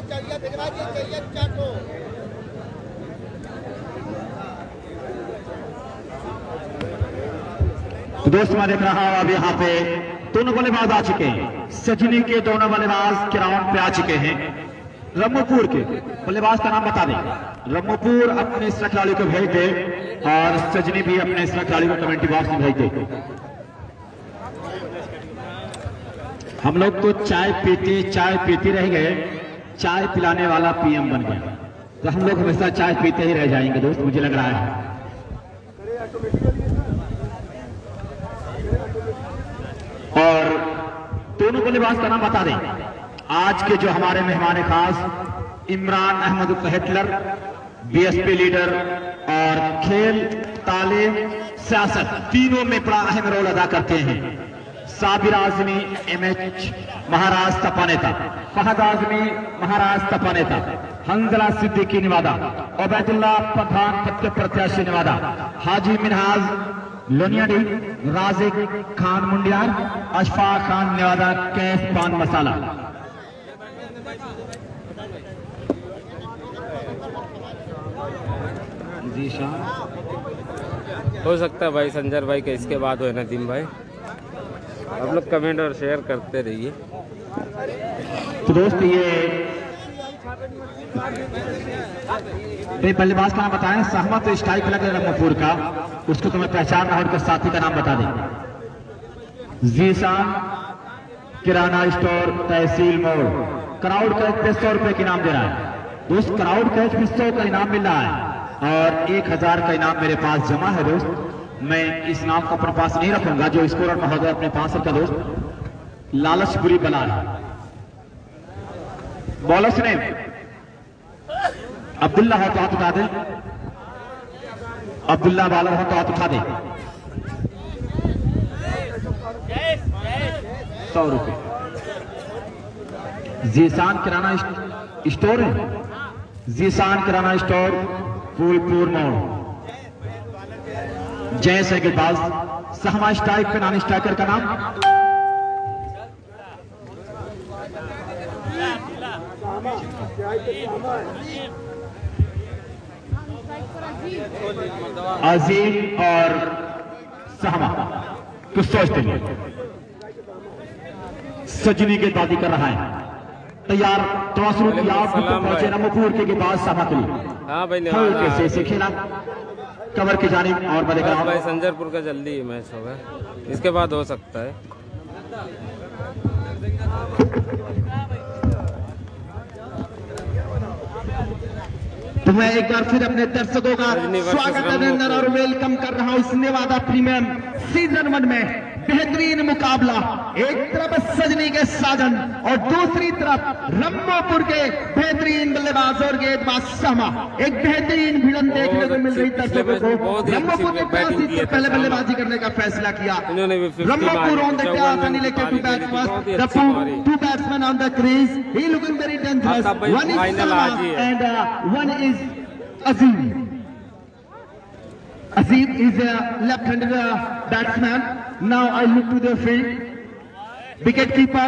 तो दोस्तों मैं देख रहा हूं अब यहाँ पे दोनों बल्लेबाज आ चुके हैं। सजनी के दोनों बल्लेबाज ग्राउंड पे आ चुके हैं। रम्मपुर के बल्लेबाज का नाम बता दें। रम्मपुर अपने इस खिलाड़ी को भेज दे और सजनी भी अपने इस खिलाड़ी को कमेंट्री बॉक्स में भेज दे। हम लोग तो चाय पीते रह गए, चाय पिलाने वाला पीएम बन गया। तो हम लोग हमेशा चाय पीते ही रह जाएंगे दोस्त, मुझे लग रहा है। और दोनों बल्लेबाज का नाम बता दें। आज के जो हमारे मेहमान खास Imran Ahmad Hitler, BSP leader और खेल, तालीम, सियासत तीनों में बड़ा अहम रोल अदा करते हैं। साबिर आजमी एमएच महाराष्ट्र तपा नेता, फहद आजमी महाराष्ट्र तपा नेता, हंजला सिद्दीकी निवादा, उबैदुल्लाह प्रधान पद के प्रत्याशी निवादा, हाजी मिनहाज लोनियाडी, राजिक खान मुंडियार, अशफाक खान नेवादा, कैफ पान मसाला। जी हो सकता है भाई संजर भाई के इसके बाद हो नदीम भाई। आप लोग कमेंट और शेयर करते रहिए। तो दोस्त ये बल्लेबाज का नाम बताएं। सहमत स्ट्राइक लगे रम्मपुर का, उसको तुम्हें पहचान रहा, उनके साथी का नाम बता दें। जीशान किराना स्टोर, तहसील मोड़। क्राउड कैच पे 100 रुपए के इनाम दे रहा है दोस्त। क्राउड कैच पे 100 का इनाम मिल रहा है और 1000 का इनाम मेरे पास जमा है दोस्त। मैं इस नाम को अपने पास नहीं रखूंगा, जो स्कोरर महोदय अपने पास रखा दोस्त। लालच बुरी बला है। बॉलर्स ने अब्दुल्ला हो तो हाथ उठा दे। अब्दुल्ला बॉलर हो तो हाथ उठा दे। 100 रुपए। जीशान किराना स्टोर है। जीशान किराना स्टोर, फूलपुर मोड़। जय से गेंदबाज, सहमा स्ट्राइक पे नॉन स्ट्राइकर का नाम अजीम और सहमा। कुछ सोचते हैं। सजनी गेंदबाजी कर रहा है, तैयार। पहुंचे रम्मपुर के गेंदबाज सहमा के लिए। हाँ भाई कैसे से खेला कवर की जानिब और बल्लेबाज भाई संजरपुर का जल्दी मैच होगा, इसके बाद हो सकता है। तो मैं एक बार फिर अपने दर्शकों का स्वागत अभिनंदन और वेलकम कर रहा हूं इस नेवादा प्रीमियम सीजन 1 में। बेहतरीन मुकाबला, एक तरफ सजनी के साजन और दूसरी तरफ रम्मपुर के बेहतरीन बल्लेबाज और गेंदबाज सहमा। एक बेहतरीन भिड़न देखने को मिल रही दर्शकों को। रम्मपुर ने 82 से पहले बल्लेबाजी करने का फैसला किया। Rampur on the toss and elected to bat first. The two batsmen on the crease. He looking very dangerous. One is Selma and one is Azim. Azim is a left-handed batsman. Now I look to the field. Wicket keeper.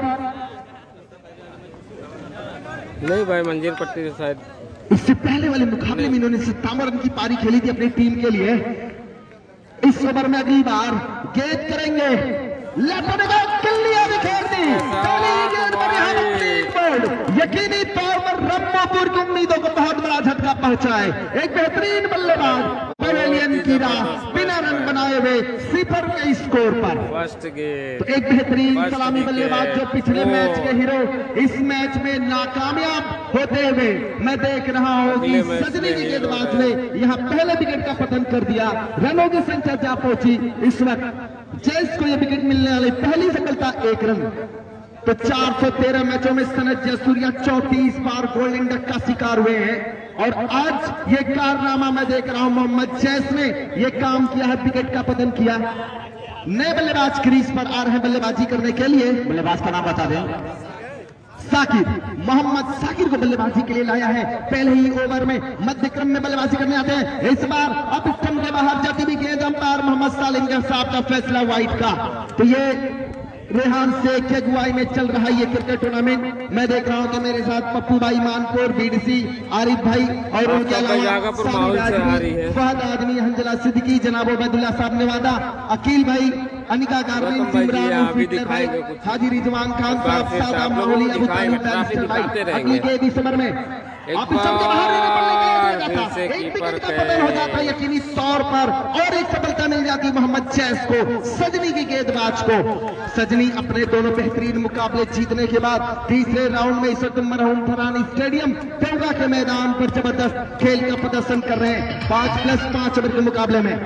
नहीं भाई मंजीर पट्टी शायद इससे पहले वाले मुकाबले में इन्होंने 57 रन की पारी खेली थी अपनी टीम के लिए। इस ओवर में अगली बार गेंद करेंगे, लेफ्ट ने किल्लियां बिखेर दी। पहली गेंद पर यहां यकीनी तौर पर रम्मपुर की उम्मीदों को बहुत बड़ा झटका पहुंचा है। एक बेहतरीन बल्लेबाज पवेलियन की राह बिना रन बनाए हुए सिफर के स्कोर पर। तो एक बेहतरीन सलामी बल्लेबाज जो पिछले मैच के हीरो इस मैच में नाकामयाब होते हुए मैं देख रहा हूं कि सजनी की गेंदबाज ने यहां पहले विकेट का पतन कर दिया। रनों की संख्या जा पहुंची इस वक्त जैस को यह विकेट मिलने वाली पहली सफलता 1 रन। तो 413 मैचों में सनत जयसूर्या 34 बार गोल्डन डक का शिकार हुए हैं और आज ये कारनामा मैं देख रहा हूं मोहम्मद जैस ने ये काम किया है, विकेट का पतन किया। नए बल्लेबाज क्रीज पर आ रहे हैं बल्लेबाजी करने के लिए। बल्लेबाज का नाम बता दें। साकिर, मोहम्मद साकिर को बल्लेबाजी के लिए लाया है। पहले ही ओवर में मध्य क्रम में बल्लेबाजी करने आते हैं। इस बार अब स्टंप के बाहर जाती हुई गेंद, अंपायर मोहम्मद सालिम साहब का फैसला वाइड का। तो ये रेहान शेख की अगुवाई में चल रहा है ये क्रिकेट टूर्नामेंट। मैं देख रहा हूँ कि मेरे साथ पप्पू भाई मानपुर, बीडीसी आरिफ भाई और उनके अलावा फहद आदमी, हंजला सिद्दीकी, जनाब उबैदुल्लाह साहब नेवादा, अकील भाई, अनिका गार्विन, इमरान भाई, हाजी रिजवान खान साहब, सादा माहौली, अबू तालिब बैरिस्टर भाई। अगली के दिसंबर में आप सबके बाहर हो जाता है यकीनी तौर पर, और एक सफलता मिल जाती मोहम्मद जैस को, सजनी की गेंदबाज को। सजनी अपने दोनों बेहतरीन मुकाबले जीतने के बाद तीसरे राउंड में इस वक्त मरहूम फरहानी स्टेडियम टोंगा के मैदान पर जबरदस्त खेल का प्रदर्शन कर रहे हैं 5+5 ओवर के मुकाबले में।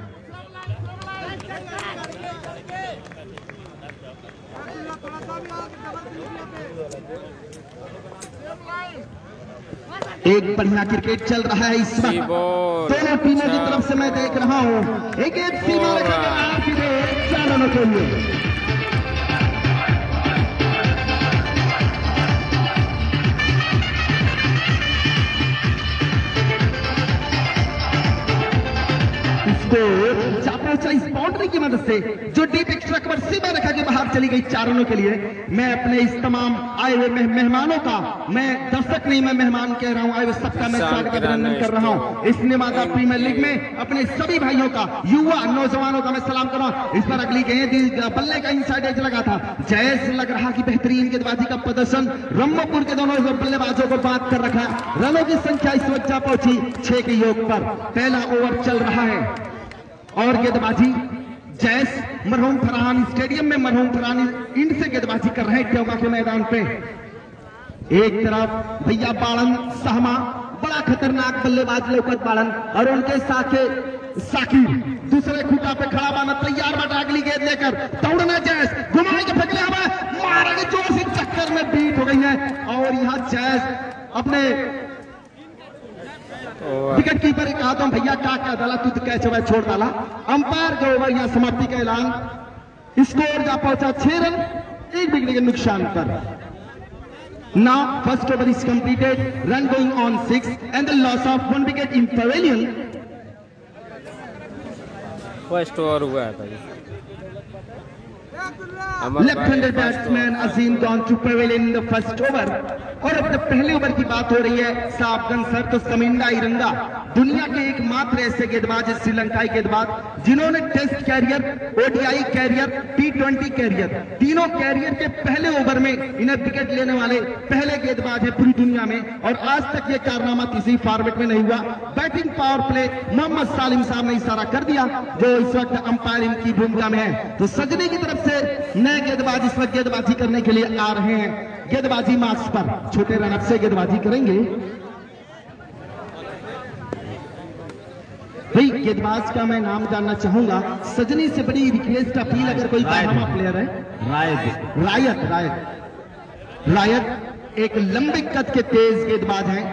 एक बढ़िया क्रिकेट चल रहा है इस वक्त दोनों टीमों की तरफ से। मैं देख रहा हूं एक सीमा चार रनों के लिए। इस बाउंड्री की मदद से जो डीप एक्स्ट्रा कवर सीमा रेखा के बाहर चली गई 4 रनों के लिए। मैं अपने इस तमाम आए हुए मेहमानों का, मैं दर्शक नहीं मैं मेहमान कह रहा हूं, आए हुए सबका मैं स्वागत अभिनंदन कर रहा हूं। इस नेवादा प्रीमियर लीग में अपने सभी भाइयों का, युवा नौजवानों का मैं सलाम कर रहा हूं। इस पर अगली गेंद बल्ले का इनसाइड एज लगा था, जैस लग रहा कि बेहतरीन गेंदबाजी का प्रदर्शन रम्मपुर के दोनों बल्लेबाजों को बात कर रखा। रनों की संख्या इस वक्त जा पहुंची 6 के योग पर। पहला ओवर चल रहा है और गेंदबाजी जैस मरहूम फरहानी स्टेडियम में मरहूम फरहानी इंड से गेंदबाजी कर रहे हैं टोंगा के मैदान पे। एक तरफ भैया बाड़न सहमा, बड़ा खतरनाक बल्लेबाज लौकत बाड़न, और उनके साथे साकिब दूसरे खूटा पे खड़ा बाना तैयार बाटा अगली गेंद लेकर दौड़ना। जैस घुमाए के फेंकले हमें मारेंगे, जोर से चक्कर में बीट हो गई है और यहाँ जैस अपने विकेट कीपर एक कहा तो भैया क्या डाला तू कैच हुआ छोड़ डाला। अंपायर जो ओवर यहाँ समाप्ति का ऐलान। स्कोर जा पहुंचा 6 रन 1 विकेट के नुकसान पर। Now first over is completed, run going on 6 and the loss of 1 wicket in pavilion. First over हुआ है भाई। Left handed batsman Azeem gone to pavilion in the first over. और अब जब पहले ओवर की बात हो रही है साबगन सर, तो समिंदा इरंगा दुनिया के एकमात्र ऐसे गेंदबाज है, श्रीलंकाई गेंदबाज, जिन्होंने टेस्ट कैरियर, ओडीआई कैरियर, टी20 कैरियर, तीनों कैरियर के पहले ओवर में इन्हें विकेट लेने वाले पहले गेंदबाज है पूरी दुनिया में। और आज तक ये कारनामा किसी फॉर्मेट में नहीं हुआ। Batting power play Mohammad Salim साहब ने इशारा कर दिया, जो इस वक्त अंपायरिंग की भूमिका में है। तो सजनी की तरफ से नए गेंदबाज इस वक्त गेंदबाजी करने के लिए आ रहे हैं। गेंदबाजी मार्क्स पर छोटे रनअप से गेंदबाजी करेंगे। भाई गेंदबाज का मैं नाम जानना चाहूंगा। सजनी से बड़ी रिक्वेस्ट अपील, अगर कोई बाहमा प्लेयर है। रायत एक लंबे कद के तेज गेंदबाज हैं।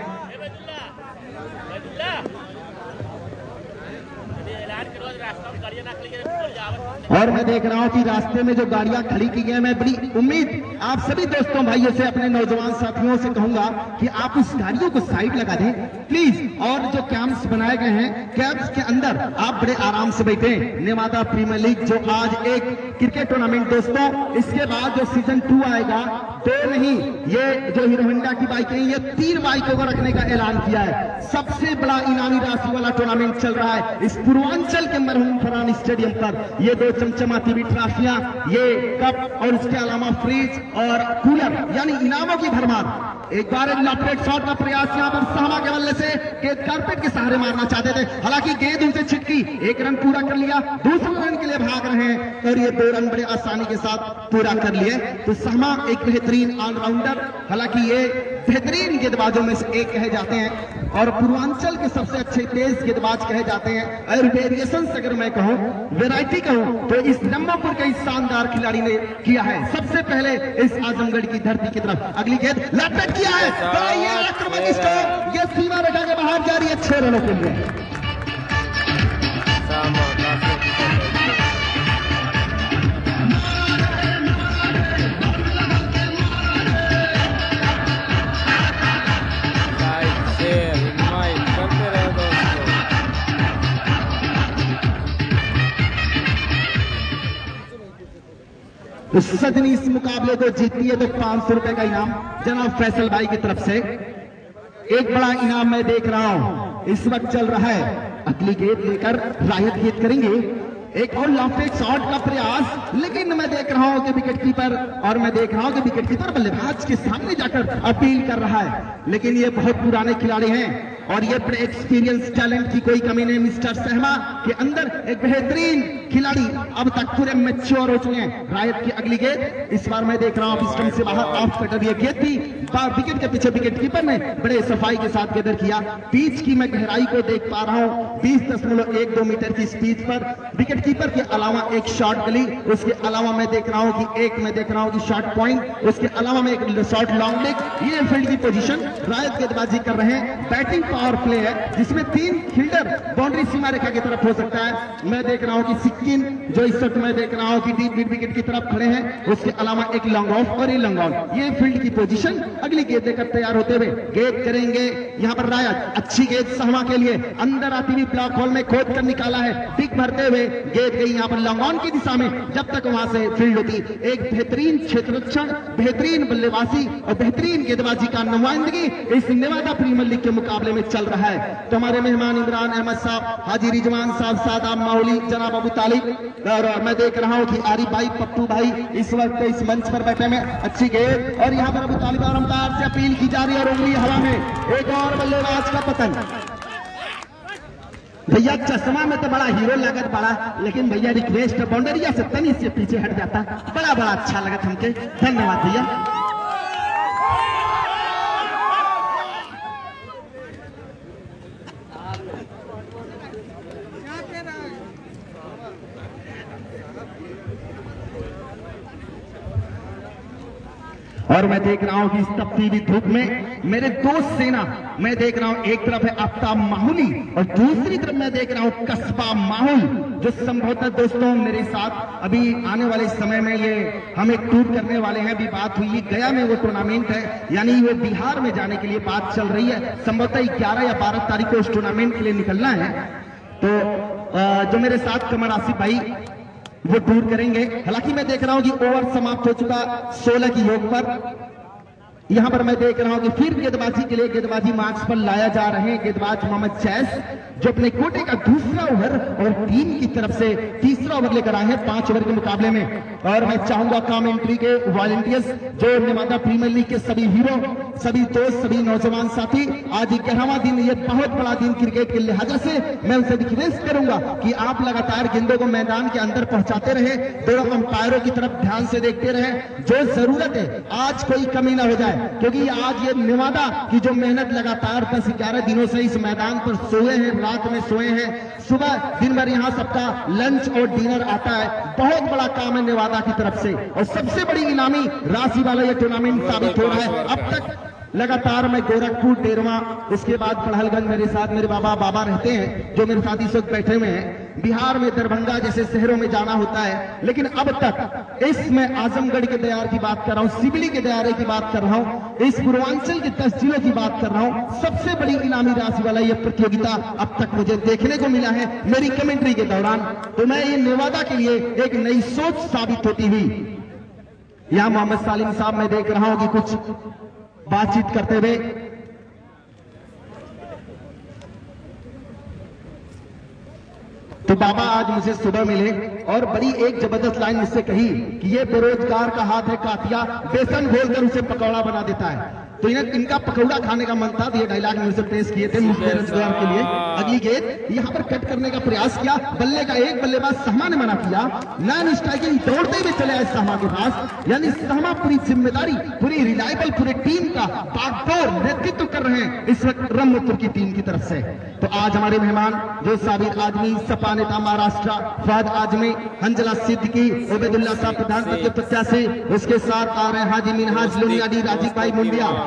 और मैं देख रहा हूं कि रास्ते में जो गाड़ियां खड़ी की गई हैं, मैं बड़ी उम्मीद आप सभी दोस्तों भाइयों से, अपने नौजवान साथियों से कहूंगा कि आप उस गाड़ियों को साइड लगा दें प्लीज। और जो कैंप्स बनाए गए हैं, कैंप्स के अंदर आप बड़े आराम से बैठे। नेवादा प्रीमियर लीग जो आज एक क्रिकेट टूर्नामेंट दोस्तों, इसके बाद जो सीजन 2 आएगा, 2 नहीं, ये जो हीरो होंडा की बाइक है, ये 3 बाइकों को रखने का ऐलान किया है। सबसे बड़ा इनामी राशि वाला टूर्नामेंट चल रहा है इस पूर्वांचल के मरहूम फरहानी स्टेडियम पर। ये 2 चमचमाती हुई ट्रॉफियां, ये कप और इसके अलावा फ्रिज और कूलर, यानी इनामों की भरमार। एक बार लॉफ्टेड शॉट का प्रयास यहां पर सहमा के बल्ले से गेंद कारपेट के सहारे मारना चाहते थे, हालांकि गेंद उनसे छिटकी। 1 रन पूरा कर लिया, दूसरे रन के लिए भाग रहे हैं और ये 2 रन बड़े आसानी के साथ पूरा कर लिए। तो सहमा एक बेहतरीन ऑलराउंडर, हालांकि ये बेहतरीन गेंदबाजों में से एक कहे जाते हैं और पूर्वांचल के सबसे अच्छे तेज गेंदबाज कहे जाते हैं। और वेरिएशन अगर मैं कहूं, वैरायटी कहूं, तो इस नंबरपुर के इस शानदार खिलाड़ी ने किया है सबसे पहले इस आजमगढ़ की धरती की तरफ। अगली गेंद लपेट किया है, तो ये आक्रमक स्कोर, ये सीमा रेखा के बाहर जा रही है 6 रनों के लिए। तो सजनी इस मुकाबले को जीतती है तो 500 रुपए का इनाम जनाब फैसल भाई की तरफ से। एक बड़ा इनाम मैं देख रहा हूं इस वक्त चल रहा है, अगली गेंद लेकर रायत गेंद करेंगे। एक और लॉन्ग शॉट का प्रयास, लेकिन मैं देख रहा हूं कि विकेट कीपर और मैं देख रहा हूं कि विकेट कीपर बल्लेबाज के सामने जाकर अपील कर रहा है, लेकिन ये बहुत पुराने खिलाड़ी हैं और ये बड़े एक्सपीरियंस टैलेंट की कोई कमी नहीं। मिस्टर सहमा के अंदर एक बेहतरीन खिलाड़ी अब तक पूरे मैच्योर हो चुके हैं। रायत की अगली गेंद इस बार मैं देख रहा हूं स्टंप से बाहर ऑफ कटर, ये गेंद थी विकेट के पीछे विकेट कीपर ने बड़े सफाई के साथ गेंदर किया। पिच की मैं गहराई को देख पा रहा हूं 20.12 मीटर की स्पीड पर विकेट कीपर के अलावा एक शॉर्ट गली, उसके अलावा मैं देख रहा हूं कि शॉर्ट पॉइंट, उसके अलावा में एक शॉर्ट लॉन्ग लेग। ये फील्ड की पोजीशन रायत गेंदबाजी कर रहे हैं। बैटिंग पावर प्ले है जिसमें 3 फील्डर बाउंड्री सीमा रेखा की तरफ हो सकता है। मैं देख रहा हूं कि सिक्किम जो इस वक्त मैं देख रहा हूं कि डीप मिड विकेट की तरफ खड़े हैं, उसके अलावा एक लॉन्ग ऑफ और ये लॉन्ग ऑन। ये फील्ड की पोजीशन अगली गेंद देकर तैयार होते हुए गेंद करेंगे यहां पर रायत। अच्छी गेंद सहमा के लिए अंदर आती हुई ब्लॉक होल में खोद कर निकाला है, टिक भरते हुए गेंद गई यहां पर लॉन्ग ऑन की दिशा में, जब तक वहां से फील्ड होती। एक बेहतरीन क्षेत्ररक्षण, बेहतरीन बल्लेबाजी और बेहतरीन गेंदबाजी का नुमाइंदगी इस नेवादा प्रीमियर लीग के मुकाबले में चल रहा है। तो हमारे मेहमान इमरान अहमद साहब, हाजी रिजवान साहब, सादाब माहौली, जनाब अबू तालिब और मैं देख रहा हूं कि आरिफ भाई, पप्पू भाई इस वक्त इस मंच पर बैठे में। अच्छी गेंद और यहां पर अबू तालिब और अंपायर से अपील की जा रही है और उंगली हवा में, एक और बल्लेबाज का पतन। भैया चश्मा में तो बड़ा हीरो लागत बड़ा, लेकिन भैया रिक्वेस्ट बाउंड्रिया से तनी से पीछे हट जाता, बड़ा अच्छा लगत हमके। धन्यवाद भैया। और मैं देख रहा हूं कि इस तपती हुई धूप में मेरे दोस्त सेना, मैं देख रहा हूं एक तरफ है आफ्ताब माहौली और दूसरी तरफ मैं देख रहा हूं कस्बा माहौल, जो संभवतः दोस्तों मेरे साथ अभी आने वाले समय में ये हम एक टूर करने वाले हैं। अभी बात हुई गया में वो टूर्नामेंट है, यानी वो बिहार में जाने के लिए बात चल रही है। संभवतः 11 या 12 तारीख को उस टूर्नामेंट के लिए निकलना है। तो जो मेरे साथ कमर आसिफ भाई वो टूर करेंगे। हालांकि मैं देख रहा हूं कि ओवर समाप्त हो चुका 16 की योग पर। यहां पर मैं देख रहा हूं कि फिर गेंदबाजी के लिए गेंदबाजी मार्क्स पर लाया जा रहे हैं गेंदबाज मोहम्मद चैस, जो अपने कोटे का दूसरा ओवर और टीम की तरफ से तीसरा ओवर लेकर आए हैं 5 ओवर के मुकाबले में। और मैं चाहूंगा कमेंट्री के वॉलंटियर्स, जो नेवादा प्रीमियर लीग के सभी हीरो, सभी दोस्त, सभी नौजवान साथी, आज 11वां दिन, ये बहुत बड़ा दिन क्रिकेट के लिहाजा से मैं उनसे रिक्वेस्ट करूंगा कि आप लगातार गेंदों को मैदान के अंदर पहुंचाते रहे, दोनों अंपायरों की तरफ ध्यान से देखते रहे। जो जरूरत है आज कोई कमी ना हो जाए, क्योंकि आज ये नेवादा की जो मेहनत लगातार 10-11 दिनों से इस मैदान पर सोए हैं, रात में सोए हैं, सुबह दिन भर यहाँ सबका लंच और डिनर आता है, बहुत बड़ा काम है नेवादा की तरफ से। और सबसे बड़ी इनामी राशि वाला ये टूर्नामेंट साबित हो रहा है। अब तक लगातार मैं गोरखपुर, डेरवा, उसके बाद पढ़लगंज मेरे साथ मेरे बाबा रहते हैं, जो मेरे साथ इस वक्त बैठे हुए हैं। बिहार में दरभंगा जैसे शहरों में जाना होता है, लेकिन अब तक इसमें आजमगढ़ के दयार की बात कर रहा हूं, सिवली के दयारे की बात कर रहा हूं, इस पूर्वांचल के 10 जिलों की बात कर रहा हूं। सबसे बड़ी इनामी राशि वाला यह प्रतियोगिता अब तक मुझे देखने को मिला है मेरी कमेंट्री के दौरान। तो मैं ये नेवादा के लिए एक नई सोच साबित होती हुई, यहां मोहम्मद सालिम साहब मैं देख रहा हूं कि कुछ बातचीत करते हुए। तो बाबा आज मुझे सुबह मिले और बड़ी एक जबरदस्त लाइन मुझसे कही कि ये बेरोजगार का हाथ है कातिया, बेसन घोलकर उसे पकौड़ा बना देता है। तो इनका पकौड़ा खाने का मन था, तो ये डायलॉग मुझसे पेश किए थे बेरोजगार के लिए। अगली गेंद यहां पर कट करने का प्रयास किया, बल्ले का एक बल्लेबाज सहमा ने मना किया, नॉन स्ट्राइकिंग दौड़ते हुए चले आए सहमा के पास। यानी सहमा पूरी जिम्मेदारी, पूरी रिलायबल पूरी टीम का बागडोर नेतृत्व कर रहे हैं इस वक्त रमपुर की टीम की तरफ से। तो आज हमारे मेहमान जो साबिर आजमी, सपा नेता महाराष्ट्र फहद आजमी, हंजला सिद्दीकी, उबैदुल्ला साहब प्रधान प्रत्याशी, उसके साथ आ रहे हाजी मिनहाज लोनियाडी, राजीव भाई मुंडिया,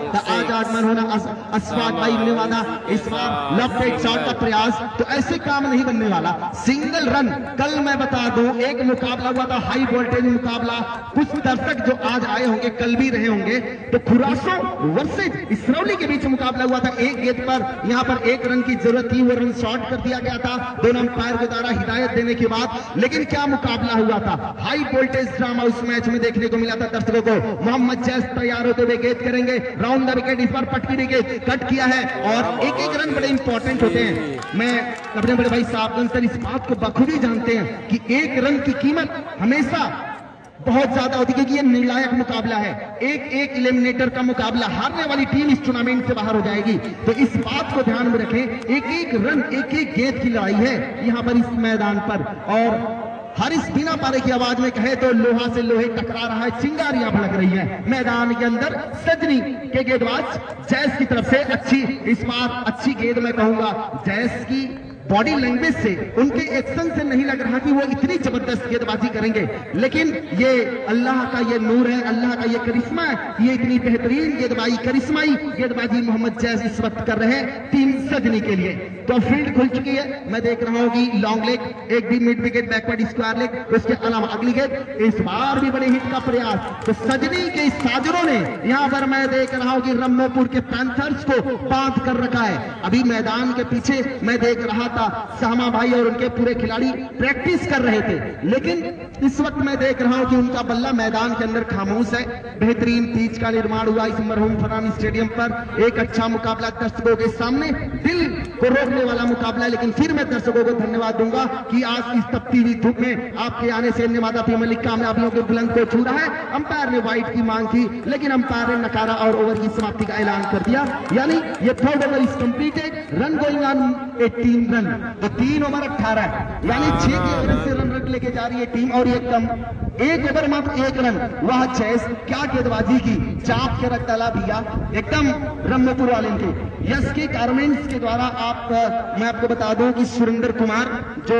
आजाद मन होना अस्वाद भाई नेवादा इस बार लेफ्ट राइट शॉट का प्रयास, तो ऐसे काम नहीं बनने वाला। सिंगल रन कल मैं बता दूं एक मुकाबला हुआ था, हाई वोल्टेज मुकाबला, कुछ दर्शक जो आज आए होंगे कल भी रहे होंगे, तो खुरासो वर्सेज इसरौली के बीच मुकाबला हुआ था। एक गेंद पर यहां पर 1 रन की जरूरत थी, वो रन शॉर्ट कर दिया गया था दोनों अंपायर के द्वारा हिदायत देने के बाद। लेकिन क्या मुकाबला हुआ था, हाई वोल्टेज ड्रामा उस मैच में देखने को मिला था दर्शकों को। मोहम्मद जैस तैयार होते हुए गेंद करेंगे राउंड द विकेट, इस बार पटकी ने गेंद कट किया है और एक एक रन बड़े इंपॉर्टेंट होते हैं। मैं अपने बड़े भाई साहब इस बात को बखूबी जानते हैं कि 1 रन की कीमत हमेशा बहुत ज्यादा होती है, क्योंकि ये निर्णायक मुकाबला है। एक एलिमिनेटर का मुकाबला, हारने वाली टीम इस टूर्नामेंट से बाहर हो जाएगी। तो इस बात को ध्यान में रखें, एक रन एक गेंद की लड़ाई है यहाँ पर इस मैदान पर। और हारिस बिना पारे की आवाज में कहे तो लोहा से लोहे टकरा रहा है, चिंगारियां भड़क रही हैं मैदान के अंदर। सजनी के गेंदबाज जैस की तरफ से अच्छी, इस बार अच्छी गेंद मैं कहूंगा। जैस की बॉडी लैंग्वेज से, उनके एक्शन से नहीं लग रहा कि वो इतनी जबरदस्त गेंदबाजी करेंगे, लेकिन ये अल्लाह का ये नूर है, अल्लाह का ये करिश्मा है, ये इतनी बेहतरीन गेंदबाजी, करिश्माई गेंदबाजी मोहम्मद जैस इस वक्त कर रहे हैं टीम सजनी के लिए। तो फील्ड खुल चुकी है, मैं देख रहा हूं कि लॉन्ग लेग, एक भी mid wicket, backward square leg, उसके अलावा अगली गेंद, इस बार भी बड़े हिट का प्रयास। तो सजनी के साजरों ने यहां पर मैं देख रहा हूं कि रम्मोपुर के पैंथर्स को बांध कर रखा है। अभी मैदान के पीछे मैं देख रहा था सहमा भाई और उनके पूरे खिलाड़ी प्रैक्टिस कर रहे थे, लेकिन इस वक्त मैं देख रहा हूं कि उनका बल्ला मैदान के अंदर खामोश है। बेहतरीन पिच का निर्माण हुआ इस मरहूम फरहान स्टेडियम पर, एक अच्छा मुकाबला दर्शकों के सामने, दिल को रोकने वाला मुकाबला। लेकिन फिर मैं दर्शकों को धन्यवाद दूंगा कि आज इस तपती हुई धूप में आपके आने से नेवादा प्रीमियर लीग कामयाबियों के बुलंद को छू रहा है। अंपायर ने वाइड की मांग की, लेकिन अंपायर ने नकारा और ओवर की समाप्ति का ऐलान कर दिया। यानी ये 3rd over is completed, run going on 18 run, तो 3 ओवर 18, यानी 6 के ओवर से रन लेके जा रही है टीम। और ये कम 1 ओवर मात्र 1 रन, वह जैस क्या गेंदबाजी की, चाप के रख डाला भैया एकदम रम्मपुर वाले के। यस के गारमेंट्स के द्वारा मैं आपको बता दूं कि सुरेंद्र कुमार जो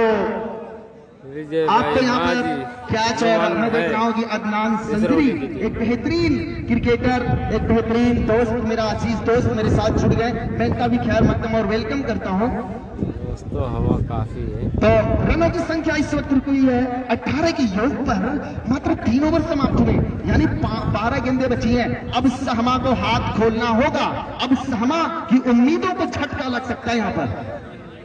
आपको यहाँ पर कैच, और मैं देख रहा हूँ कि अदनान संदरी एक बेहतरीन क्रिकेटर, एक बेहतरीन दोस्त, मेरा अजीज दोस्त मेरे साथ जुड़ गए, मैं इनका भी खैर मकदम और वेलकम करता हूँ। दोस्तों हवा काफी है। तो रनों की संख्या इस वक्त रुकी हुई है 18 की योग पर, मात्र 3 ओवर समाप्त हुए, यानी 12 गेंदें बची हैं। अब सहमा को हाथ खोलना होगा, अब सहमा की उम्मीदों को झटका लग सकता है यहाँ पर।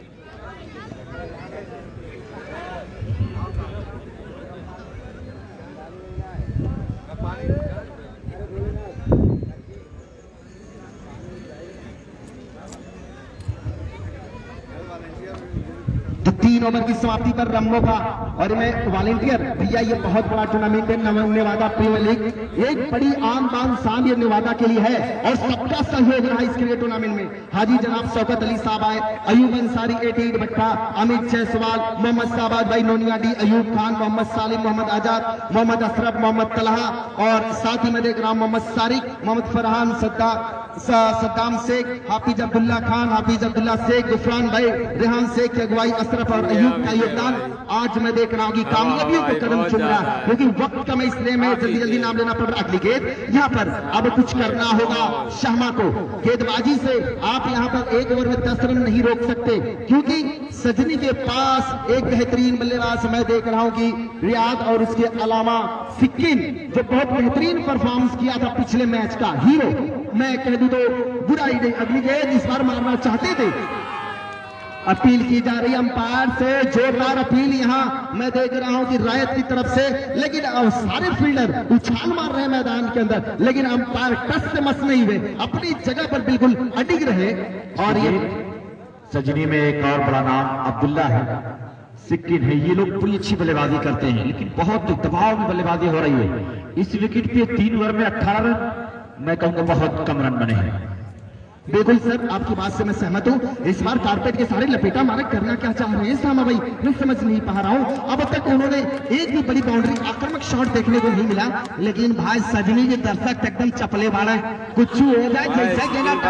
तो 3 ओवर की समाप्ति पर रम्मो का और मैं वॉलंटियर भैया, ये बहुत बड़ा टूर्नामेंट है नेवादा प्रीमियर लीग, एक बड़ी आन बान शान ये नेवादा के लिए है और सबका सहयोग रहा इसके लिए टूर्नामेंट में। हाजी जनाब शौकत अली साहब आए, अयूब अंसारी 88 भट्टा, अमित जायसवाल, मोहम्मद शाहबाज भाई नोनियाडी, अयूब खान, मोहम्मद सालिम, मोहम्मद आजाद, मोहम्मद अशरफ, मोहम्मद तलहा, और साथ ही मैं देख रहा हूं मोहम्मद सारिक, मोहम्मद फरहान, सद्दाम शेख, हाफिज अब्दुल्ला खान, हाफिज अब्दुल्ला शेख, गुफरान भाई, रेहान शेख की अगुवाई, अशरफ और अयूब का योगदान। आज मैं देख रहा हूं कि कामयाबियों को कदम चुन रहा, क्योंकि वक्त कम है इसलिए मैं जल्दी जल्दी नाम लेना पड़ रहा। अगली गेंद यहाँ पर अब कुछ करना होगा शहमा को, गेंदबाजी से आप यहाँ पर 1 ओवर में 10 रन नहीं रोक सकते, क्योंकि सजनी के पास एक बेहतरीन बल्लेबाज मैं देख रहा हूं कि रियाद, और उसके अलावा सिक्किम जो बहुत बेहतरीन परफॉर्मेंस किया था पिछले मैच का हीरो, मैं कह दूं तो बुराई नहीं। अगली गेंद इस बार मारना चाहते थे, अपील की जा रही है अंपायर से, जोरदार अपील यहाँ मैं देख रहा हूं कि रायत की तरफ से, लेकिन सारे फील्डर उछाल मार रहे हैं मैदान के अंदर, लेकिन अंपायर टस से मस नहीं हुए, अपनी जगह पर बिल्कुल अडिग रहे। और ये सजनी में एक और बड़ा नाम अब्दुल्ला है, सिक्किम है, ये लोग बड़ी अच्छी बल्लेबाजी करते हैं, लेकिन बहुत दबाव में बल्लेबाजी हो रही है। इस विकेट पे 3 ओवर में 18 रन, मैं कहूंगा बहुत कम रन बने हैं। बिल्कुल सर, आपकी बात से मैं सहमत हूँ। इस बार कारपेट के सारे लपेटा मारे करना क्या चाह रहे हैं सामा भाई, मैं समझ नहीं पा रहा हूँ। अब तक उन्होंने एक भी बड़ी बाउंड्री आक्रामक शॉट देखने को नहीं मिला, लेकिन भाई सजनी के दर्शक एकदम चपले वाला है, कुछ हो जाए जैसा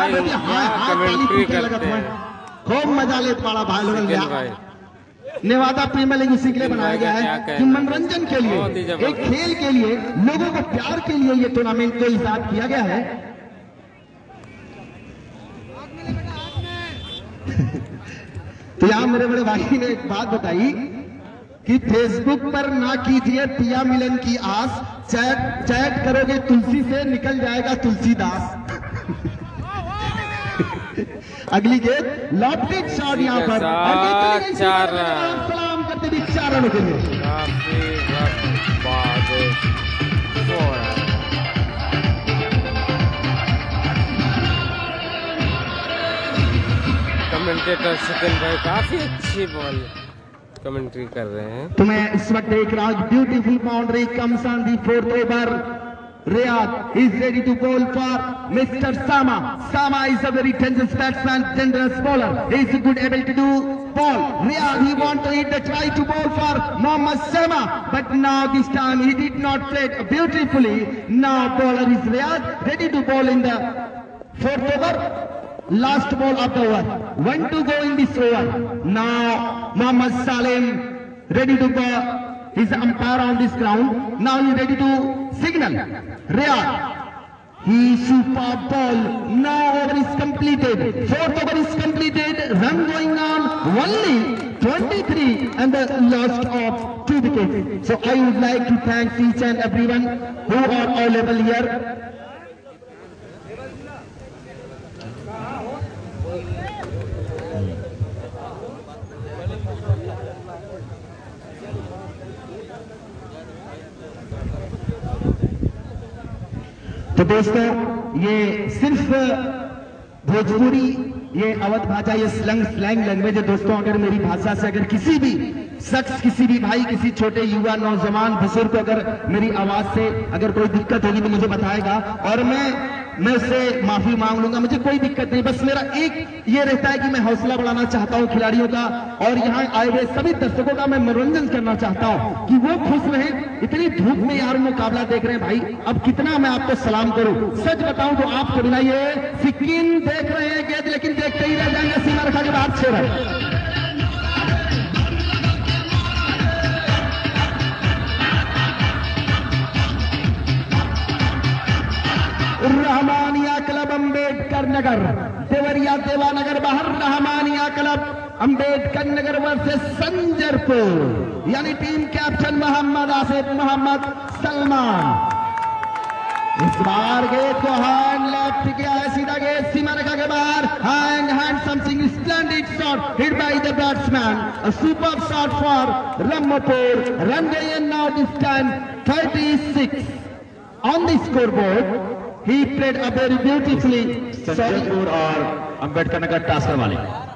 खूब मजा ले पाड़ा भाई लोग। नेवादा प्रीमियर लीग इसी के लिए बनाया गया है कि मनोरंजन के लिए, एक खेल के लिए, लोगों को प्यार के लिए ये टूर्नामेंट को इजाद किया गया है। तो यहाँ मेरे बड़े भाई ने एक बात बताई कि फेसबुक पर ना कीजिए टिया मिलन की आस, चैट करोगे तुलसी से निकल जाएगा तुलसीदास। अगली गेंद लॉफ्टेड शॉट यहाँ पर सलाम करते भी 4 रनों के लिए। कमेंटेटर शिकन भाई काफी अच्छी बॉल कमेंट्री कर रहे हैं। तो मैं इस वक्त देख रहा हूं beautiful boundary comes on the 4th over. Riyad is ready to bowl for Mr. Sama. Sama is a very dangerous batsman, dangerous bowler. He is good able to do ball. Riyad, he want to hit the try to bowl for Mohammad Sama, but now this time he did not play beautifully. Now bowler is Riyad, ready to bowl in the 4th over. Last ball of the over. 1 to go in this over. Now Mohammad Salim ready to bowl. He's the umpire on this ground. Now he's ready to signal. Riyad. He super ball. Now over is completed. 4th over is completed. Run going on. Only 23 and the loss of 2 wickets. So I would like to thank each and everyone who are available here. तो दोस्तों ये सिर्फ भोजपुरी, ये अवध भाषा, ये slang language है दोस्तों। अगर मेरी भाषा से अगर किसी भी शख्स, किसी भी भाई, किसी छोटे युवा नौजवान बुजुर्ग को अगर मेरी आवाज से अगर कोई दिक्कत होगी तो मुझे बताएगा और मैं उससे माफी मांग लूंगा। मुझे कोई दिक्कत नहीं, बस मेरा एक ये रहता है कि मैं हौसला बढ़ाना चाहता हूं खिलाड़ियों का और यहाँ आए हुए सभी दर्शकों का मैं मनोरंजन करना चाहता हूं कि वो खुश रहें। इतनी धूप में यार मुकाबला देख रहे हैं भाई, अब कितना मैं आपको सलाम करूं। सच बताऊं तो आपको मिलाइए, सिक्किम देख रहे हैं गेंद, लेकिन देखते ही रह जाएंगे, सीमा रेखा के बाहर 6 रन। रहमानिया क्लब अंबेडकर नगर, देवरिया देवानगर बाहर, रहमानिया क्लब अंबेडकर नगर वर्सेस संजरपुर, यानी टीम कैप्टन मोहम्मद आसिफ मोहम्मद सलमान। इस बार गेंद को हैंड लेफ्ट किया है, सीधा गेंद सीमा रेखा के बाहर, hand something splendid shot hit by the batsman, a super shot for Rampur. Run गए now this time 36 on the scoreboard. He played a very beautifully. Sanjaypur और अंबेडकर नगर टास्कर वाले।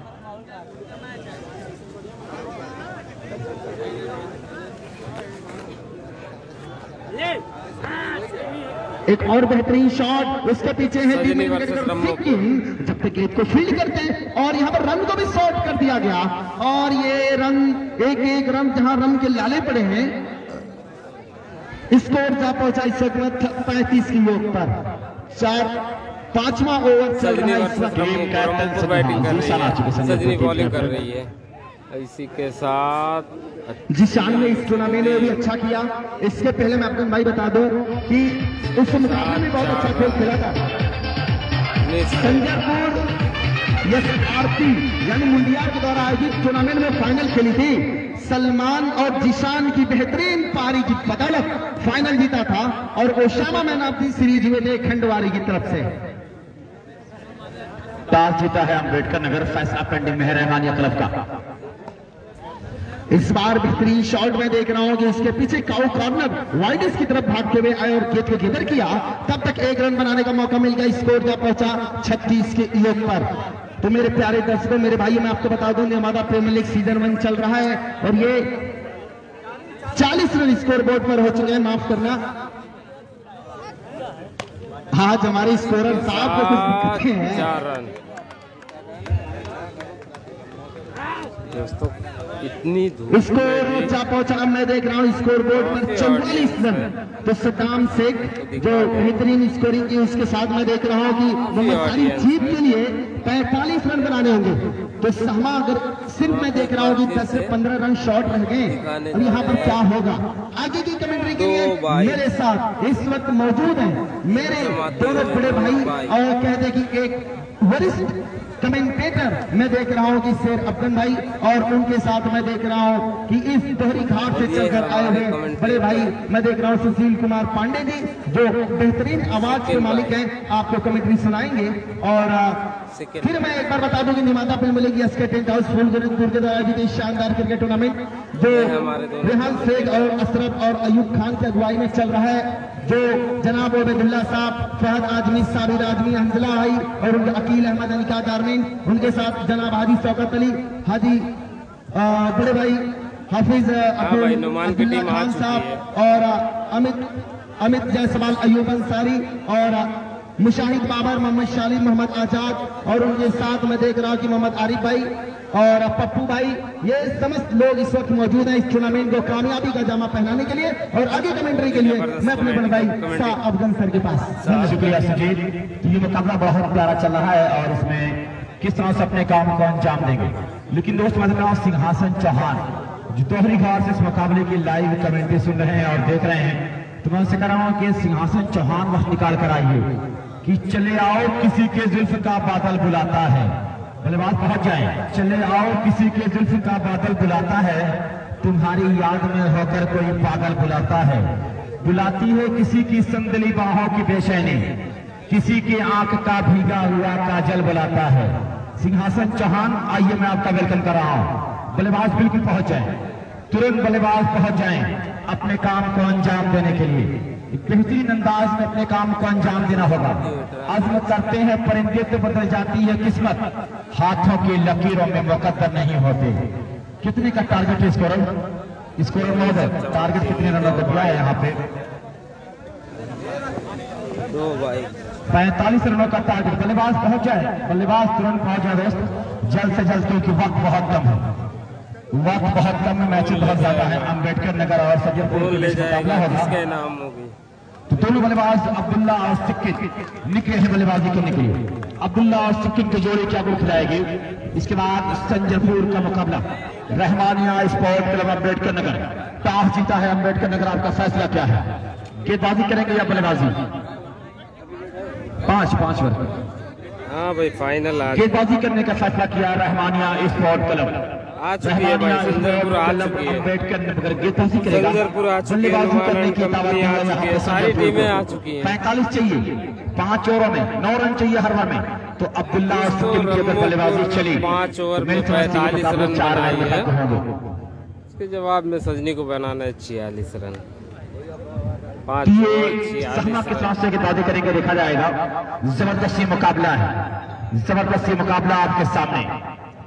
एक और बेहतरीन शॉट, उसके पीछे है सिक्किम, जब तक गेंद को फील्ड करते हैं और यहाँ पर रन को भी शॉर्ट कर दिया गया और ये रन एक रन जहां रन के लाले पड़े हैं। स्कोर जा पहुंचा इस वक्त 35 की योग पर। 5वां ओवर चल रहा है इस वक्त। बैटिंग कर रही है, सजनी बॉलिंग कर रही है। इसी के साथ जिशान ने इस टूर्नामेंट में भी अच्छा किया। इसके पहले मैं आपको भाई बता दूं कि उस मुकाबले में बहुत अच्छा खेल खेला था। संजयपुर SRP यानी मुंडिया के द्वारा आयोजित टूर्नामेंट में फाइनल खेली थी। सलमान और जिशान की बेहतरीन पारी की बदौलत फाइनल जीता था और Osama man of the series हुए थे खंडवारी की तरफ से। टॉस जीता है अंबेडकर नगर, फैसला पेंडिंग में है रहमानिया क्लब का। इस बार बेहतरीन शॉट में देख रहा हूं कि इसके पीछे काउ कॉर्नर वाइडेस की तरफ भागते हुए आए और गेंद को किधर किया, तब तक 1 रन बनाने का मौका मिल गया। स्कोर जा पहुंचा 36 के योग पर। तो मेरे प्यारे दर्शकों, मेरे भाई, मैं आपको बता दूं हमारा प्रीमियर लीग सीजन 1 चल रहा है और ये 40 रन स्कोर बोर्ड पर हो चुके हैं, माफ करना। आज हमारे स्कोरर साहब को कुछ दिक्कतें हैं। 4 रन दोस्तों, इतनी धूप स्कोर जा पहुंचा, मैं देख रहा हूं स्कोर बोर्ड पर 44 रन। तो सद्दाम शेख जो बेहतरीन स्कोरिंग की, उसके साथ मैं देख रहा हूं कि मोहम्मद जीत के लिए 45 रन बनाने होंगे। तो सहमा अगर सिर्फ मैं देख रहा हूं कि 10 से 15 रन शॉर्ट रह गए और यहाँ पर क्या होगा। आगे की कमेंट्री के लिए मेरे साथ इस वक्त मौजूद है मेरे दोनों बड़े भाई और कहते कि एक वरिष्ठ कमेंटेटर मैं देख रहा हूं कि शेर अफगन भाई, और उनके साथ मैं देख रहा हूं कि इस दोहरी घाट से चलकर आए हुए बड़े भाई मैं देख रहा हूं सुशील कुमार पांडे जी, जो बेहतरीन आवाज के मालिक हैं, आपको कमेंट्री सुनाएंगे। और फिर मैं एक बार बता दूं कि निर्माता फिल्म मिलेगी एसके टेंट हाउस फूलपुर के द्वारा आयोजित शानदार क्रिकेट टूर्नामेंट जो रेहान शेख और अशरफ और अयूब खान की अगुवाई में चल रहा है, जो जनाब उबैदुल्ला साहब, फहद आजमी, साबिर आजमी, हंजला भाई और उनके अकील अहमद अनिका दारमीन, उनके साथ जनाब हाजी शौकत अली, हाजी बड़े भाई हाफिज अब्दुल्ला खान साहब और अमित जायसवाल, अयूब अंसारी और मुशाहिद बाबर, मोहम्मद शालिम, मोहम्मद आजाद और उनके साथ मैं देख रहा हूं कि मोहम्मद आरिफ भाई और पप्पू भाई, ये समस्त लोग इस वक्त मौजूद हैं इस टूर्नामेंट को कामयाबी का जामा पहनाने के लिए। और आगे कमेंट्री के लिए मैं अपने बड़े भाई शाह अफगन सर के पास। शुक्रिया सुजीत। ये मुकाबला बहुत प्यारा चल रहा है और इसमें किस तरह से अपने काम को अंजाम देंगे। लेकिन दोस्त मैं देख सिंहासन चौहान जो दोहरी घाट से इस मुकाबले की लाइव कमेंट्री सुन रहे हैं और देख रहे हैं, तो मैं उनसे कह रहा हूँ कि सिंहासन चौहान वक्त निकाल कर आइए कि चले आओ किसी के जुल्फ का बादल बुलाता है। बल्लेबाज पहुंच जाए। चले आओ किसी के जुल्फ का बादल बुलाता है, तुम्हारी याद में होकर कोई पागल बुलाता है। बुलाती है किसी की संदली बाहों की बेचैनी, किसी के आंख का भीगा हुआ काजल बुलाता है। सिंहासन चौहान आइए, मैं आपका वेलकम कर रहा हूं। बल्लेबाज बिल्कुल पहुंच जाए, तुरंत बल्लेबाज पहुंच जाएं अपने काम को अंजाम देने के लिए। बेहतरीन अंदाज में अपने काम को अंजाम देना होगा। अज़्म करते हैं परिंदे तो बदल जाती है किस्मत, हाथों की लकीरों में मुकद्दर नहीं होते। कितने का टारगेट है स्कोरर? स्कोरर महोदय टारगेट कितने रनों का दिया है यहाँ पे? 45 रनों का टारगेट। बल्लेबाज पहुंच जाए, बल्लेबाज तुरंत पहुंच जाए दोस्त, जल्द से जल्द, क्योंकि वक्त बहुत कम है। वक्त बहुत कम है, मैच बहुत ज्यादा है। अम्बेडकर नगर और सज्जनपुर के बीच मुकाबला होगा। तो दोनों बल्लेबाज अब्दुल्ला और सिक्किन निकले हैं बल्लेबाजी करने के लिए। अब्दुल्ला और सिक्किन के जोड़े क्या गोल खिलाएंगे। इसके बाद संजरपुर का मुकाबला Rahmania sport club Ambedkar Nagar. Toss जीता है अम्बेडकर नगर, आपका फैसला क्या है? गेंदबाजी करेंगे या बल्लेबाजी? 5 ओवर। हाँ भाई फाइनल गेंदबाजी करने का फैसला किया रहमानिया स्पोर्ट क्लब। आ चुकी है भाई, सुंदरपुर आ चुकी है, अम्बेडकर नगर गेंदबाजी करेगा। सुंदरपुर आ चुकी है, करने की कंपनी आ चुकी है, सारी टीमें आ चुकी हैं। 45 चाहिए 5 ओवरों में, 9 रन चाहिए हर ओवर में। तो अब्दुल्ला और सिक्किन की अगर बल्लेबाजी चली 5 ओवर में 45 रन बनाई है। इसके जवाब में सजनी को बनाना है 46 रन। 5 सहमा के साथ से गेंदबाजी करेंगे, देखा जाएगा। जबरदस्ती मुकाबला है, जबरदस्ती मुकाबला आपके सामने।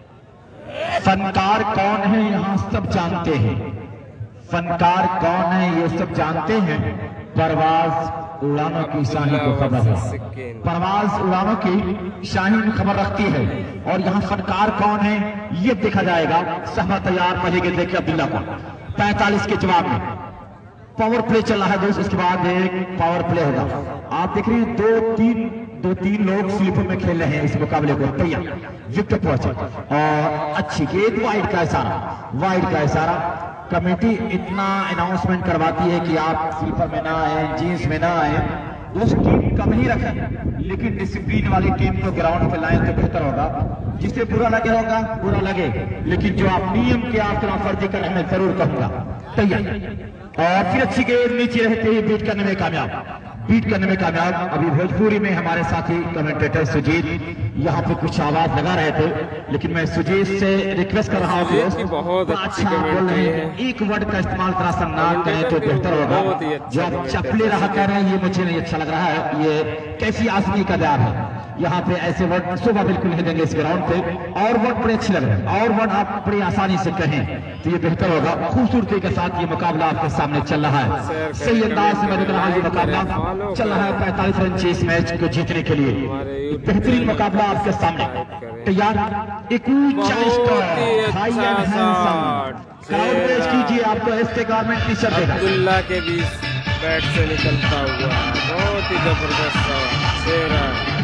फनकार कौन है यहाँ सब जानते हैं, फनकार कौन है ये सब जानते हैं। परवाज उड़ानों की शाही को खबर है, परवाज उड़ानों की शाही खबर रखती है। और यहाँ फनकार कौन है ये देखा जाएगा। सहमा तैयार, पहले गेंद देखिए अब्दुल्ला को। 45 के जवाब में पावर प्ले चल रहा है दोस्त। इसके बाद एक पावर प्ले होगा। आप देख रहे हैं 2-3 लोग स्लीपर में खेल रहे हैं इस मुकाबले को। तैयार, विकेट पहुंचे और अच्छी गेंद, वाइड का इशारा, वाइड का इशारा। कमेटी इतना अनाउंसमेंट करवाती है कि आप स्लीपर में ना आए, जींस में ना आए। उस टीम कम ही रखें, लेकिन डिसिप्लिन वाली टीम को ग्राउंड पे लाएं तो बेहतर होगा। जिसे बुरा लगे होगा बुरा लगे, लेकिन जो आप नियम के आप तरह फर्जी कर रहे हैं जरूर कहूंगा। तैयार और फिर अच्छी गेंद नीचे रहते ही बीट करने में कामयाब, बीट करने में कामयाब। अभी भोजपुरी में हमारे साथी कमेंटेटर सुजीत यहाँ पे कुछ आवाज लगा रहे थे, लेकिन मैं सुजीत से रिक्वेस्ट कर रहा हूँ बहुत अच्छा बोल रहे हैं, एक वर्ड का इस्तेमाल थोड़ा सा ना करें तो बेहतर होगा। जो आप चपले रहा कह रहे हैं ये मुझे नहीं अच्छा लग रहा है। ये कैसी आसमी का दाब है। यहाँ पे ऐसे वर्ड शोभा बिल्कुल नहीं देंगे इस ग्राउंड पे। और वर्ड बड़े अच्छे लग रहे हैं, और वर्ड आप बड़ी आसानी से कहें तो ये बेहतर होगा। खूबसूरती के साथ ये मुकाबला आपके सामने चल रहा है। सही अंदाज से मैं देख रहा हूँ ये मुकाबला चल रहा है 45 रन चाहिए इस मैच को जीतने के लिए। बेहतरीन मुकाबला आपके सामने। तैयार, एक ऊंचा score, high and handsome crowd पेश कीजिए। आपको एसके गारमेंट टी शर्ट देगा। अब्दुल्ला के बीच बैट से निकलता हुआ बहुत ही जबरदस्त शेर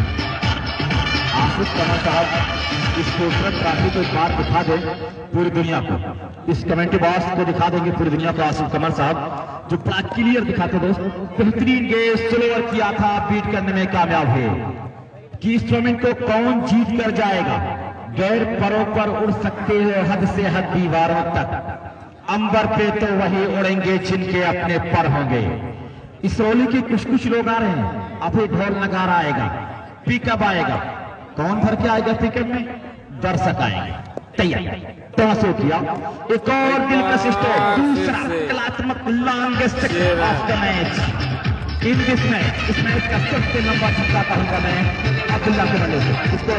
आसिफ कमर साहब इस खूबसूरत ट्रॉफी को एक बार दिखा दें पूरी दुनिया को। इस कमेंट्री बॉक्स को दिखा देंगे पूरी दुनिया को। आसिफ कमर साहब जो बड़ा क्लियर दिखाते दोस्त। बेहतरीन गेंद स्लोअर किया था, बीट करने में कामयाब है। कि इस टूर्नामेंट को कौन जीत कर जाएगा। गैर परों पर उड़ सकते हो हद से हद दीवारों तक, अंबर पे तो वही उड़ेंगे जिनके अपने पर होंगे। इस रोली के कुछ लोग आ रहे हैं, अभी ढोल नगारा आएगा, पिकअप आएगा। कौन भर के आएगा पिकअप में? दर्शक आएंगे। तैयार तो किया एक और दिलकश स्ट्रोक, दूसरा कलात्मक longest of the match in this match. इस मैच का सबसे लंबा छक्का कहूंगा मैं अब्दुल्ला के बल्ले से। इसको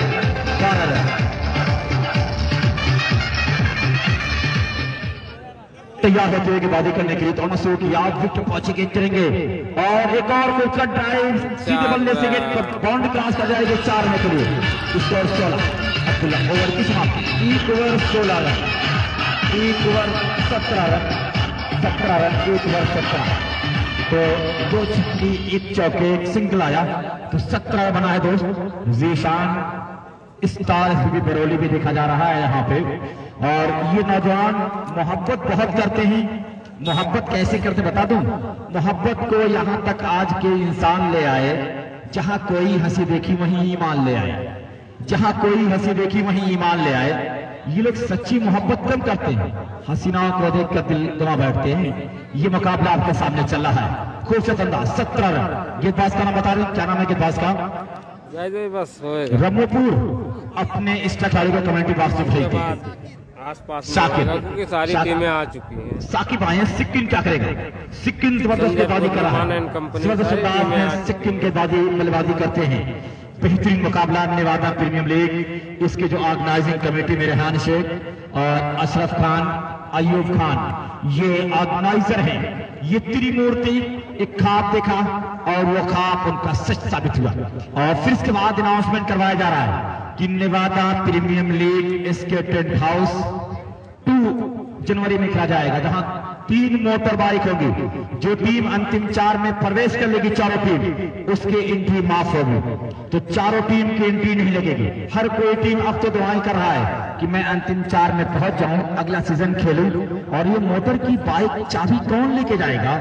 तैयार होते हुए गेंदबाजी करने के लिए दोनों से किया, विकेट पहुंचे गेंद करेंगे और एक और खूबसूरत ड्राइव सीधे बल्ले से गेंद बाउंड्री क्रॉस कर जाएगी 4 रन के लिए। स्कोर 16 अब्दुल्ला ओवर की समाप्ति। 1 over 16 run, 1 over 17 run, 17 run 1 over 17। तो 2 छक्के 1 चौके 1 सिंगल आया तो 17 बना है दोस्त। जीशान स्टार भी बरौली भी देखा जा रहा है यहाँ पे। और ये नौजवान मोहब्बत बहुत करते हैं। मोहब्बत कैसे करते बता दूं? मोहब्बत को यहाँ तक आज के इंसान ले आए जहां कोई हंसी देखी वहीं ईमान ले आए, जहां कोई हंसी देखी वहीं ईमान ले आए। ये लोग सच्ची मोहब्बत कम करते हैं, हसीनाओं को देखकर दिल गंवा बैठते हैं। ये मुकाबला आपके सामने चल रहा है, खूबसूरत अंदाज 17 रन। गेंदबाज का नाम बता दें, क्या नाम है गेंदबाज का? बस रमोपुर अपने इस खिलाड़ी को कमेंट्री बॉक्स में भेज दें। आसपास साकिब क्योंकि सारी टीमें आ चुकी हैं। साकिब आए हैं। सिक्किम क्या करेगा? सिक्किम जबरदस्त गेंदबाजी कर रहा है, जबरदस्त अंदाज में सिक्किम गेंदबाजी बल्लेबाजी करते हैं। बेहतरीन मुकाबला नेवादा प्रीमियम लीग, इसके जो ऑर्गेनाइजिंग कमेटी में रेहान शेख और अशरफ खान, अयूब खान ये ऑर्गेनाइजर हैं। ये त्रिमूर्ति एक ख्वाब देखा और वो ख्वाब उनका सच साबित हुआ। और फिर इसके बाद अनाउंसमेंट करवाया जा रहा है कि नेवादा प्रीमियम लीग इसके टेंट हाउस 2 जनवरी में किया जाएगा, जहां 3 मोटर बाइक होगी। जो टीम अंतिम 4 में प्रवेश कर लेगी, चारों टीम, उसकी एंट्री माफ होगी। तो चारों टीम की एंट्री नहीं लगेगी। हर कोई टीम अब तो दुआएं कर रहा है कि मैं अंतिम 4 में पहुंच जाऊं, अगला सीजन खेलूं। और ये मोटर की बाइक चाबी कौन लेके जाएगा?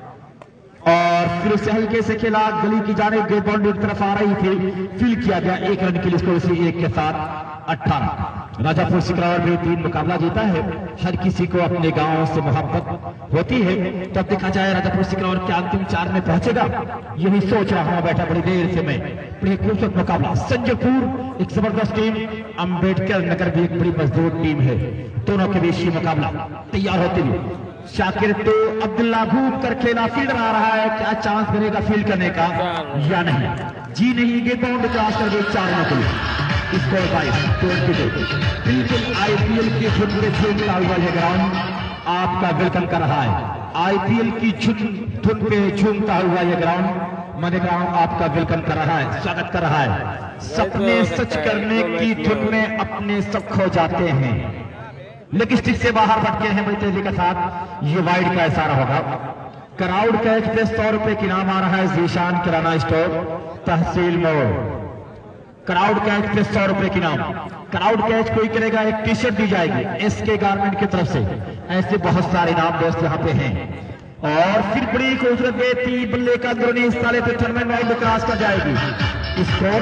और फिर उसे हल्के से खेला, गली की जाने गेट बाउंड्री की तरफ आ रही थी, फील किया गया 1 रन के लिए। स्कोर इसी 1 के साथ 18। राजापुर सिकरावर में 3 मुकाबला जीता है। हर किसी को अपने गांव से मोहब्बत होती है। तब देखा जाए राजापुर सिकरावर के अंतिम 4 में पहुंचेगा, यही सोच रहा हूं बैठा बड़ी देर से मैं। बड़ी खूबसूरत मुकाबला। संजयपुर एक जबरदस्त टीम, अंबेडकर नगर भी एक बड़ी मजबूत टीम है। दोनों के बीच ये मुकाबला तैयार होते हुए शाकिर तो अब्दुल्ला घूम कर खेला, फील्डर आ रहा है, क्या चांस मिलेगा फील्ड करने का या नहीं? जी नहीं, गेट बाउंड्री क्रॉस कर गई 4 रनों के लिए। स्कोर 22। बिल्कुल आईपीएल की धुन में झूमता हुआ यह ग्राउंड आपका वेलकम कर रहा है। आईपीएल की धुन पे झूमता हुआ यह ग्राउंड मने ग्राउंड आपका वेलकम कर रहा है, स्वागत कर रहा है। सपने सच करने की धुन में अपने सब खो जाते हैं, लेकिन स्टिक से बाहर भटके हैं बड़ी तेजी के साथ। ये वाइड का इशारा होगा। क्राउड कैच पे 100 रुपए की इनाम आ रहा है। जीशान किराना स्टोर, तहसील मोड़। क्राउड कैच पे 100 रुपए की इनाम। क्राउड कैच कोई करेगा, एक टी शर्ट दी जाएगी एसके गारमेंट की तरफ से। ऐसे बहुत सारे इनाम दोस्त यहाँ पे हैं। और फिर बड़ी खूबसूरत बेटी बल्ले का अंदरूनी हिस्सा लेते टूर्नामेंट वाइड क्रॉस कर जाएगी। Score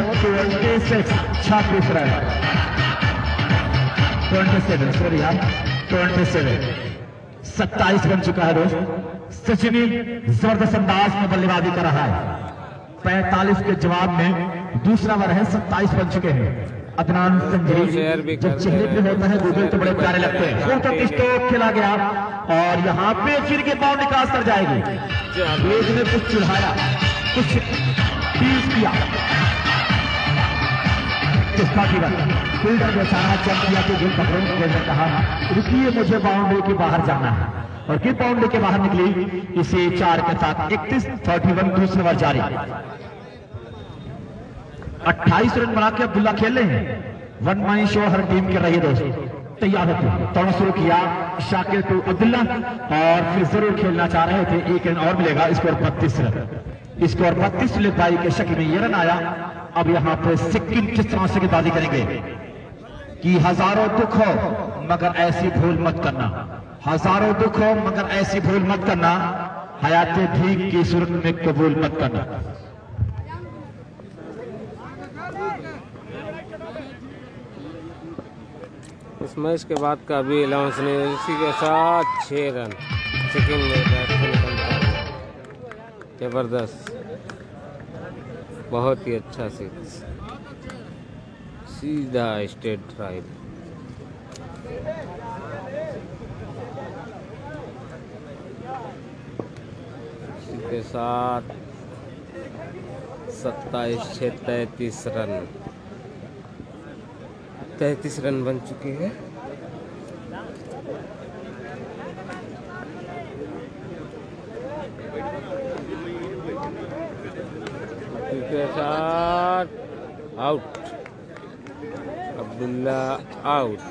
26 run. 27 सॉरी यार 27 27 बन चुका है दोस्त। सचिनी जबरदस्त अंदाज में बल्लेबाजी कर रहा है। 45 के जवाब में दूसरा ओवर है, 27 बन चुके हैं। अदनान संजरी जब चेहरे पे होता है गूगल तो बड़े प्यारे लगते हैं। तो स्ट्रोक खेला गया और यहाँ पे फिर के बाउंड्री क्रॉस कर जाएगी। वेज ने कुछ चिढ़ाया, कुछ टीज किया, फील्डर ने सारा चल किया कि गेंद पकड़ो। ने कहा रुकिए, मुझे बाउंड्री के बाहर जाना है, और किस बाउंड्री के बाहर निकली। इसे 4 के साथ 31-31 दूसरे ओवर जारी। 28 रन बना के अब्दुल्ला खेल रहे हैं। 1 मैन शो हर टीम के रही दोस्त। तैयार होते तोड़ना शुरू किया शाकिर टू अब्दुल्ला, और फिर जरूर खेलना चाह रहे थे, 1 रन और मिलेगा। Score 32 run. स्कोर 32 लेबाई के शक्ल में ये रन आया। अब यहाँ पे सिक्किम किस तरह से गेंदबाजी करेंगे कि हजारों दुख हो मगर ऐसी भूल मत करना, हजारों दुख हो मगर ऐसी भूल मत करना, हयाते भीख की सूरत में कबूल मत करना। इस मैच के बाद का अभी अलाउंस नहीं है। इसी के साथ 6 रन सेकंड में बैट से निकलता है। जबरदस्त, बहुत ही अच्छा सिक्स, सीधा स्ट्रेट ड्राइव। इसी के साथ 27 33 रन, 33 रन बन चुके हैं। के साथ आउट, अब्दुल्ला आउट।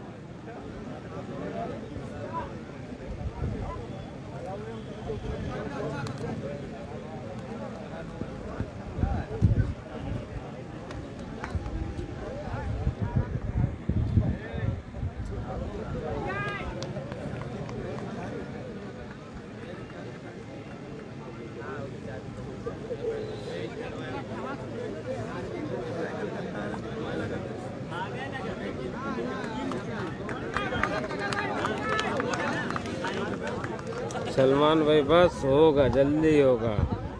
सलमान भाई बस होगा, जल्दी होगा।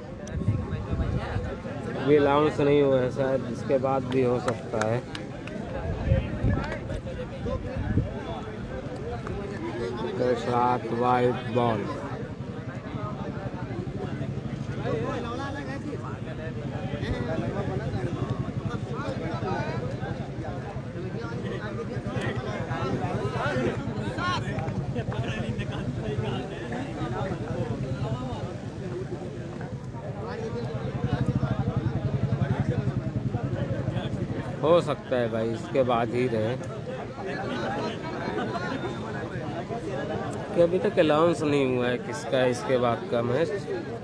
अभी अलाउंस नहीं हुआ है, शायद इसके बाद भी हो सकता है। के साथ वाइट बॉल, हो सकता है भाई इसके बाद ही रहे, कि अभी तक अलाउंस नहीं हुआ है किसका इसके बाद का मैच।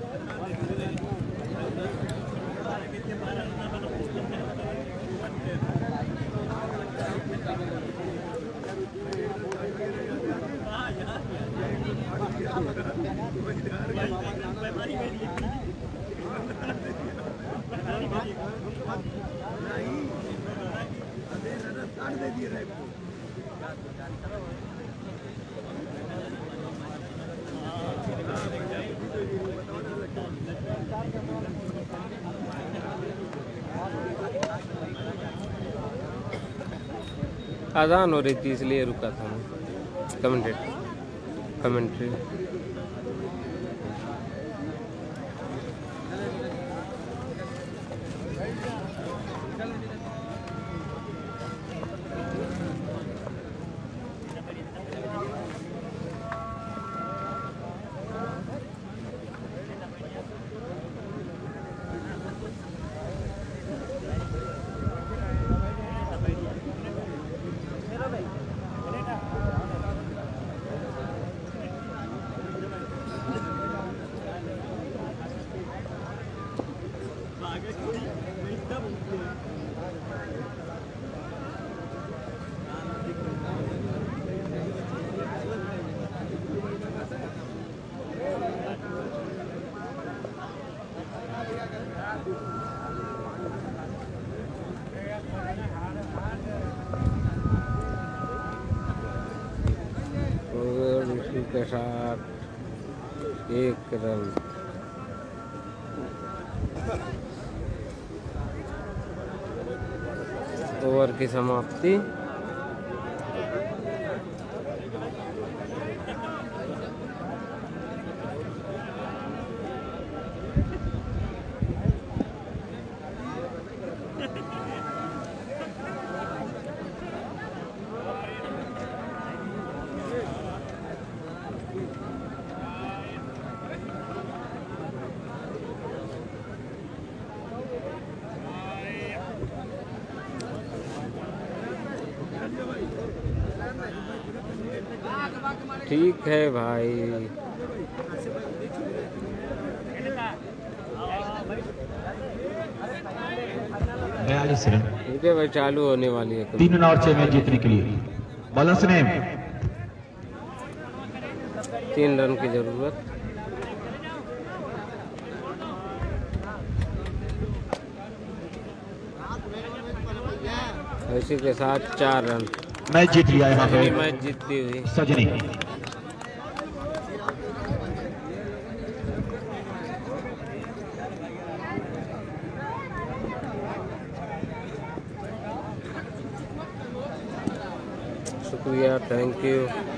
आज़ान हो रही थी इसलिए रुका था मैं। कमेंट्री के साथ 1 रन। ओवर की समाप्ति। ठीक है भाई, ठीक है भाई, चालू होने वाली है 3 रन और 6 मैच जीतने के लिए। बॉलर्स ने 3 रन की जरूरत। इसी के साथ 4 रन। मैच जीत लिया यहाँ पे मैच जीतती हुई सजनी। शुक्रिया, थैंक यू।